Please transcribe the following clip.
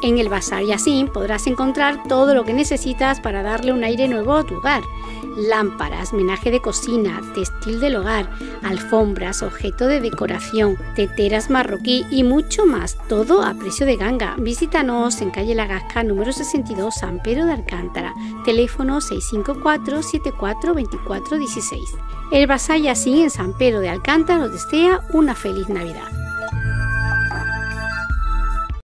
En el Bazar Yassin podrás encontrar todo lo que necesitas para darle un aire nuevo a tu hogar. Lámparas, menaje de cocina, textil del hogar, alfombras, objeto de decoración, teteras marroquí y mucho más, todo a precio de ganga. Visítanos en calle La Gasca, número 62, San Pedro de Alcántara, teléfono 654 74 24 16. El Bazar Yassin en San Pedro de Alcántara os desea una feliz Navidad.